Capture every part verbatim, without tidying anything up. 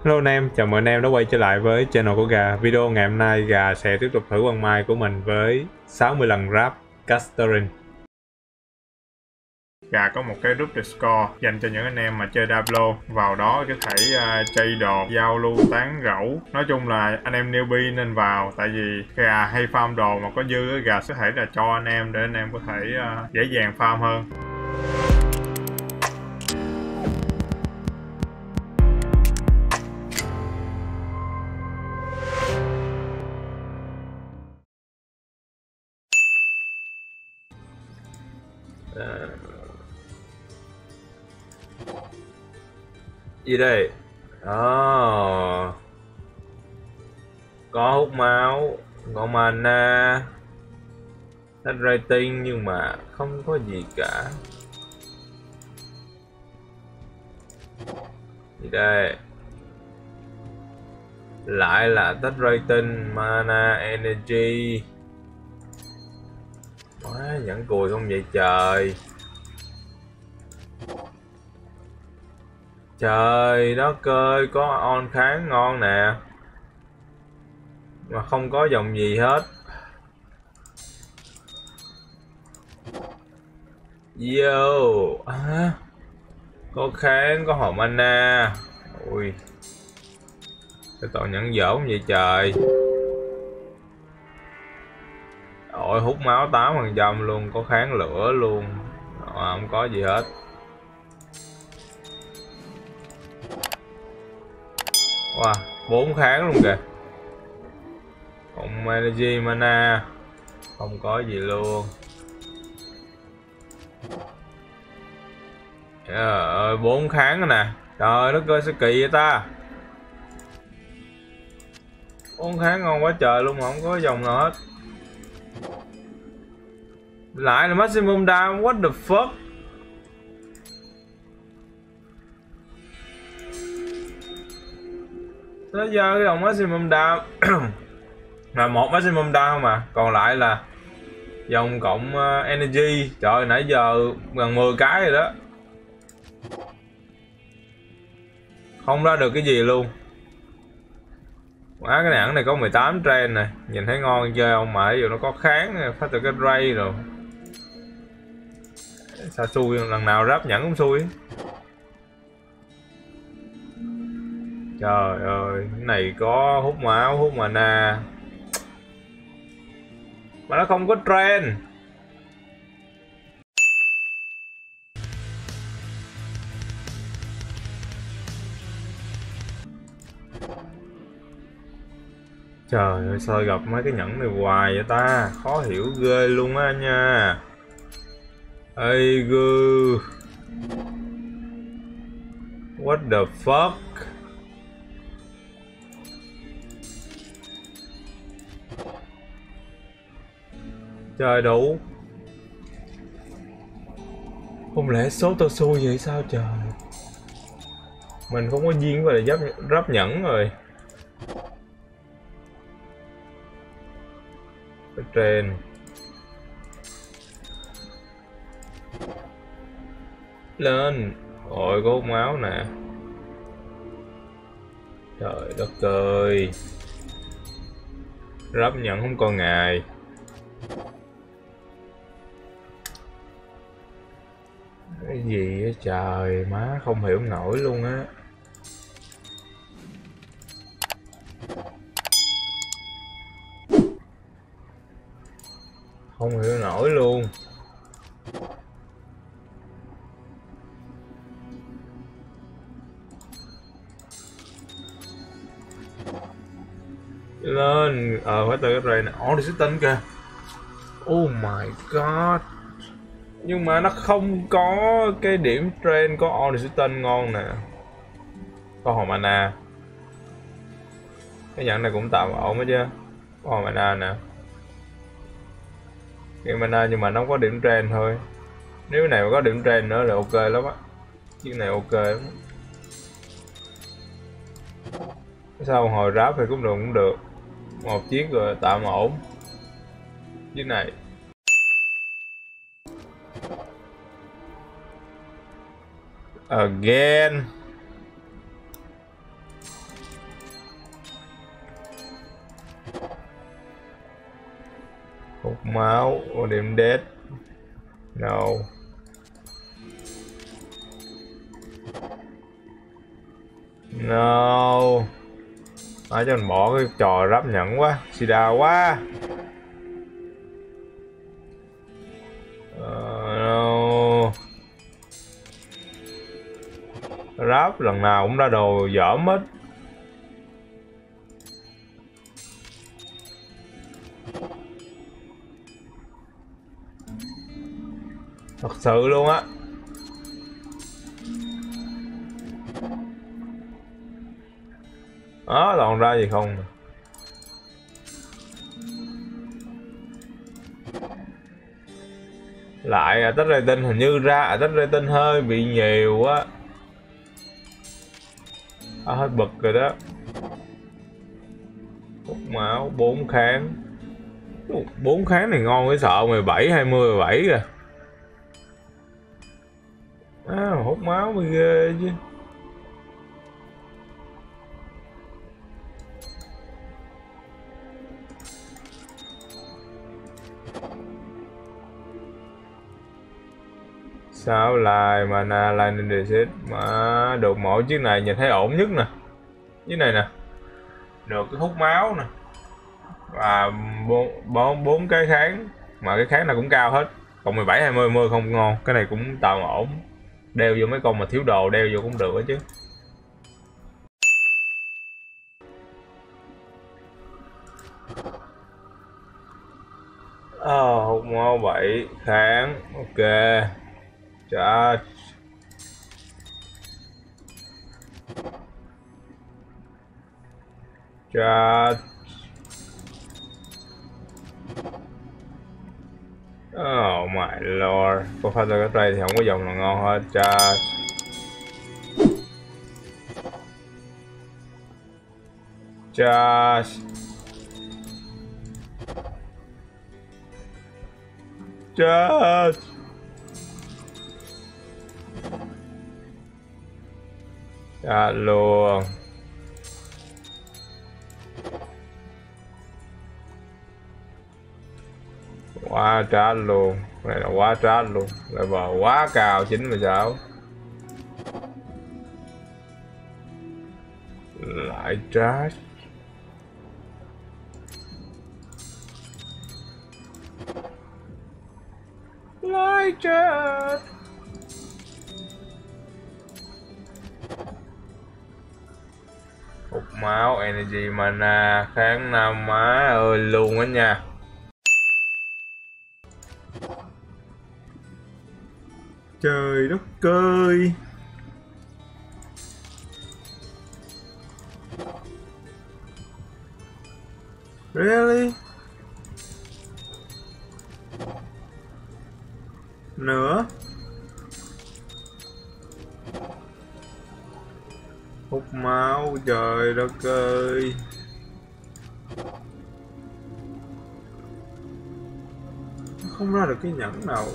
Hello anh em, chào mừng anh em đã quay trở lại với channel của Gà. Video ngày hôm nay Gà sẽ tiếp tục thử con mai của mình với sáu mươi lần ráp Castorin. Gà có một cái group Discord dành cho những anh em mà chơi Diablo. Vào đó có thể uh, chơi đồ, giao lưu, tán gẫu. Nói chung là anh em newbie nên vào. Tại vì Gà hay farm đồ mà có dư, Gà sẽ thể là cho anh em để anh em có thể uh, dễ dàng farm hơn. À... gì đây? Oh. Có hút máu, có mana, hết rating nhưng mà không có gì cả. Gì đây? Lại là tách rating, mana, energy. Quá nhẫn cùi không vậy trời. Trời đất ơi, có on kháng ngon nè mà không có dòng gì hết. Yo à, có kháng, có hồn mana. Ui, cái tội nhẫn dởm vậy trời. Ôi, hút máu tám phần trăm luôn, có kháng lửa luôn à, không có gì hết. Wow, bốn kháng luôn kìa. Còn energy mana không có gì luôn. Trời ơi, bốn kháng rồi nè. Trời đất ơi, sao kỳ vậy ta. Bốn kháng ngon quá trời luôn mà không có dòng nào hết. Lại là maximum down, what the fuck. Tới giờ cái dòng maximum down là một maximum down mà, còn lại là dòng cộng uh, energy. Trời, nãy giờ gần mười cái rồi đó, không ra được cái gì luôn. Quá, cái này này có mười tám trend này, nhìn thấy ngon chơi không mà ví dụ nó có kháng, phát từ cái ray rồi. Sao xui, lần nào ráp nhẫn cũng xui. Trời ơi, cái này có hút máu, hút mana mà nó không có trend. Trời ơi, sao gặp mấy cái nhẫn này hoài vậy ta, khó hiểu ghê luôn á nha. Ây gư, what the fuck. Trời đủ. Không lẽ số tao xui vậy sao trời. Mình không có duyên với lại ráp nhẫn rồi. Cái trên lên. Ôi, có hút máu nè. Trời đất ơi, ráp nhẫn không còn ngày. Cái gì á trời, má không hiểu nổi luôn á. Không hiểu nổi luôn. Lên, ờ phải từ cái ray này. Ồ, đi xích tinh kìa. Oh my god. Nhưng mà nó không có cái điểm trend có Ornithine ngon nè. Có hồn mana. Cái nhận này cũng tạm ổn ấy chứ. Có hồn mana nè. Cái mana nhưng mà nó không có điểm trend thôi. Nếu cái này mà có điểm trend nữa là ok lắm á. Chiếc này ok lắm. Sao hồi ráp thì cũng được cũng được. Một chiếc rồi tạm ổn. Chiếc này again. Hút máu, điểm dead. No. No. Nói cho mình bỏ cái trò ráp nhẫn quá, sida quá. Uh, no. Ráp lần nào cũng ra đồ dởm hết. Thật sự luôn á. Đó, còn ra gì không? Lại à, tách rating hình như ra à, tách rating hơi bị nhiều quá. À, hết bực rồi đó. Hút máu bốn kháng. bốn kháng này ngon cái sợ mười bảy hai mươi mười bảy kìa. À, hút máu mới ghê chứ. Sao lại mana lightning disease mà được mỗi chiếc này nhìn thấy ổn nhất nè. Chiếc này nè. Được cái hút máu nè. Và bốn bốn cái kháng mà cái kháng nào cũng cao hết. Còn mười bảy hai mươi mươi không ngon, cái này cũng tạm ổn. Đeo vô mấy con mà thiếu đồ đeo vô cũng được đó chứ. Ờ, hút máu bảy kháng, ok. Charge. Charge. Oh my lord. Có phát ra cái tray thì không có dòng nào ngon hết. Charge. Charge. Charge. Charge luôn. Quá trát luôn, cái này là quá trát luôn, level quá cao chín mươi sáu. Lại trát. Lại trát. Hút máu, energy mana, kháng năm, má ơi luôn á nha. Trời đất ơi. Really? Nữa. Hút máu, trời đất ơi. Không ra được cái nhẫn nào.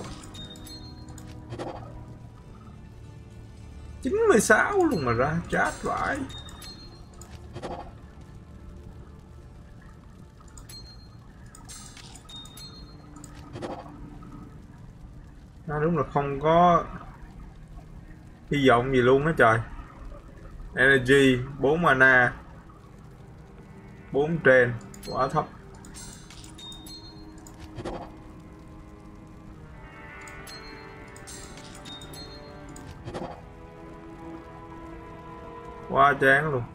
chín mươi sáu luôn mà ra chat vãi. À, đúng là không có hy vọng gì luôn đó trời. Energy bốn mana bốn trên quá thấp. Quá chán luôn.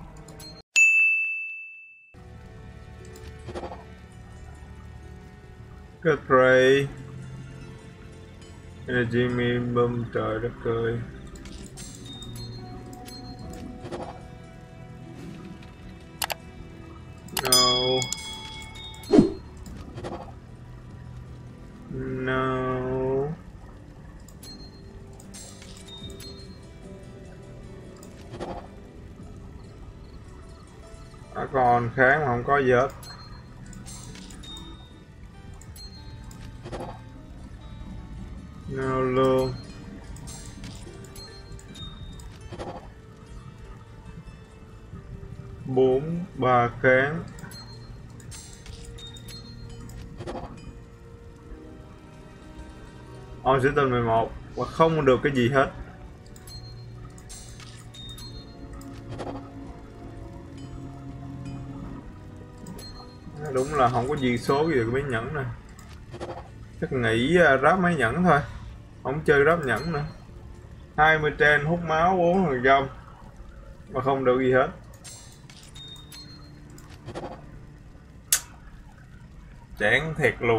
Cái tray energy minimum, trời đất ơi. No. No. À, còn kháng mà không có gì hết. No luôn. Bốn ba kháng. On sửa tên mười một và không được cái gì hết. Đúng là không có gì số gì cái máy nhẫn này. Chắc nghĩ ráp máy nhẫn thôi, không chơi ráp nhẫn nữa. Hai mươi trên hút máu bốn phần trăm mà không được gì hết. Chán thiệt luôn.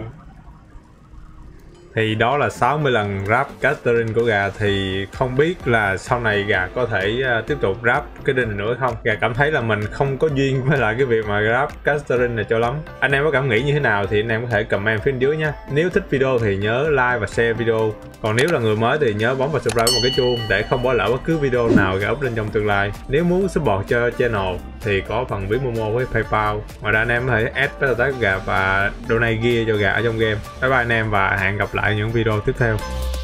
Thì đó là sáu mươi lần ráp Catherine của gà. Thì không biết là sau này gà có thể uh, tiếp tục ráp cái đinh này nữa không. Gà cảm thấy là mình không có duyên với lại cái việc mà ráp Catherine này cho lắm. Anh em có cảm nghĩ như thế nào thì anh em có thể comment phía bên dưới nha. Nếu thích video thì nhớ like và share video. Còn nếu là người mới thì nhớ bấm vào subscribe một cái chuông để không bỏ lỡ bất cứ video nào gà up lên trong tương lai. Nếu muốn support cho channel thì có phần ví Momo với PayPal. Ngoài ra anh em có thể add với tag gà và donate gear cho gà ở trong game. Bye bye anh em và hẹn gặp lại những video tiếp theo.